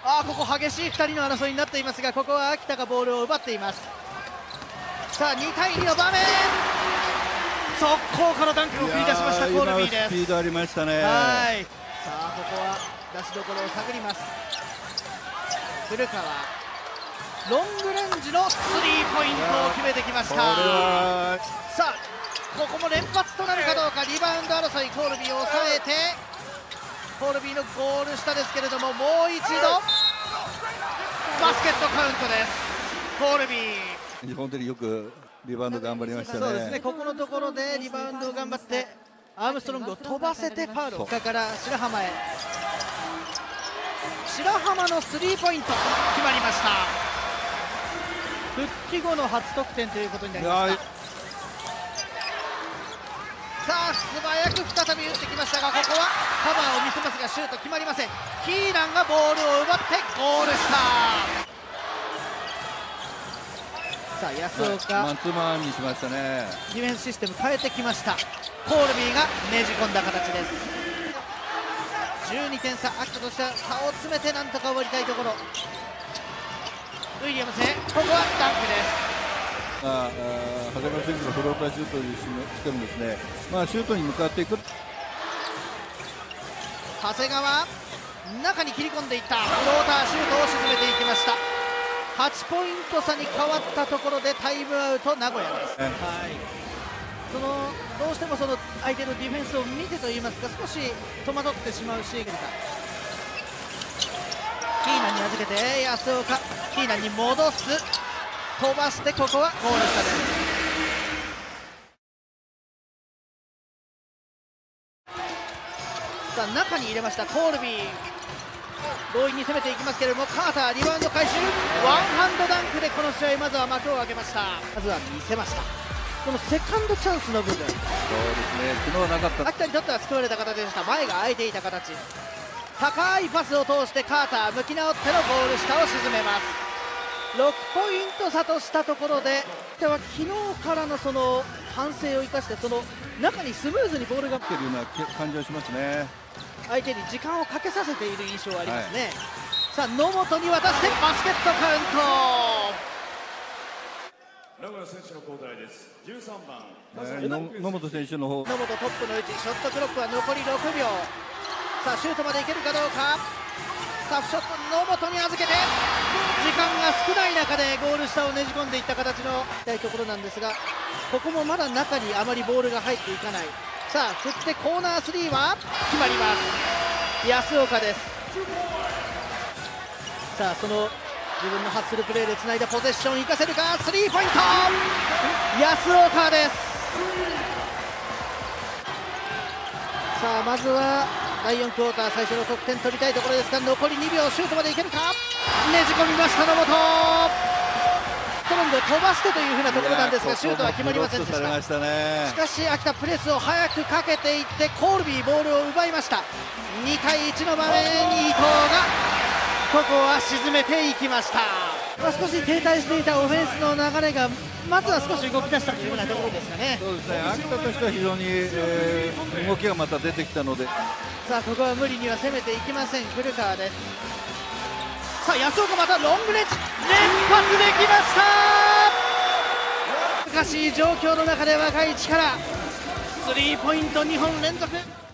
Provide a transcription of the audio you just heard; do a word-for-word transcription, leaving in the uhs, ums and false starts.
あーここ激しいふたりの争いになっていますが、ここは秋田がボールを奪っています。さあにたいにの場面、速攻からダンクを繰り出しましたコールビーです。 スピードありましたね。 はい、さあここは出しどころを探ります。古川ロングレンジのスリーポイントを決めてきました。さあここも連発となるかどうか。リバウンド争い、コールビーを抑えて、コールビーのゴール下ですけれども、もう一度バスケットカウントです。コールビー本当によくリバウンド頑張りましたね。 そうですね、ここのところでリバウンドを頑張ってアームストロングを飛ばせてファウルを下から白浜へ。白浜のスリーポイント決まりました。復帰後の初得点ということになりました。さあ素早く再び打ってきましたが、ここはカバーを見せますがシュート決まりません。キーナンがボールを奪ってゴールした。さあ安岡、 マンツーマンにしましたね。 ディフェンスシステム変えてきました。コールビーがねじ込んだ形です。じゅうにてん差、秋田としては差を詰めてなんとか終わりたいところ。ウィリアムスへ、ここはダンクです。 ああ長谷川選手がフローターシュートをしてもですね、まあ、シュートに向かっていく。 長谷川中に切り込んでいったフローターシュートを沈めていきました。はちポイント差に変わったところでタイムアウト名古屋です。はい、そのどうしてもその相手のディフェンスを見てといいますか、少し戸惑ってしまうシーンがキーナンに預けて安岡、キーナンに戻す、飛ばしてここはゴール下です。さあ中に入れましたコールビー、強引に攻めていきますけれども、カーターリバウンド回収、ワンハンドダンクでこの試合まずは幕を開けました。まずは見せました。このセカンドチャンスの部分、そうですね、 昨日なかった秋田にとっては救われた形でした。前が空いていた形、高いパスを通してカーター向き直ってのゴール下を沈めます。ろくポイント差としたところで、では昨日からのその反省を生かして、その中にスムーズにボールがってるような感じはしますね。 相手に時間をかけさせている印象はありますね。はい、さあ野本に渡してバスケットカウント。 名古屋選手の交代です。じゅうさんばん、 えー、野本選手の方、 野本トップの位置、ショットクロックは残りろくびょう。さあシュートまでいけるかどうか。タフショット野本に預けて、時間が少ない中でゴール下をねじ込んでいった形のたいところなんですが、ここもまだ中にあまりボールが入っていかない。さあ振ってコーナースリーは決まります。安岡です。さあその自分のハッスルプレーでつないだポゼッション生かせるか。スリーポイント安岡です。さあまずはだいよんクォーター最初の得点取りたいところですが、残りにびょう、シュートまでいけるか。ねじ込みました野本、ストロングを飛ばしてというふうなところなんですが、シュートは決まりませんでした。しかし秋田プレスを早くかけていってコールビーボールを奪いました。にたいいちの場面、伊藤がここは沈めていきました。まあ、少し停滞していたオフェンスの流れがまずは少し動き出したというようなところですかね。 そうですね、秋田としては非常に、えー、動きがまた出てきたので、 さあここは無理には攻めていきません古川です。さあ安岡またロングレンジ連発できました。難しい状況の中で若い力、スリーポイントにほん連続。